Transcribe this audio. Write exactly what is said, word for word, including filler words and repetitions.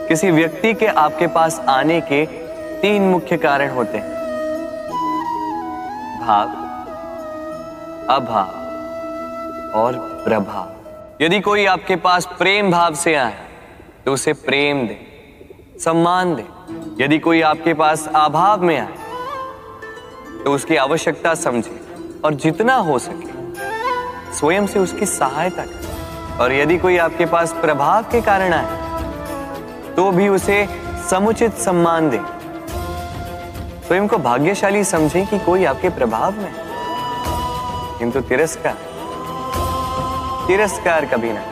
किसी व्यक्ति के आपके पास आने के तीन मुख्य कारण होते हैं, भाव, अभाव और प्रभाव। यदि कोई आपके पास प्रेम भाव से आए तो उसे प्रेम दे, सम्मान दे। यदि कोई आपके पास अभाव में आए तो उसकी आवश्यकता समझे और जितना हो सके स्वयं से उसकी सहायता करे। और यदि कोई आपके पास प्रभाव के कारण आए तो भी उसे समुचित सम्मान दे। स्वयं को भाग्यशाली समझे कि कोई आपके प्रभाव में, किंतु तिरस्कार तिरस्कार कभी ना।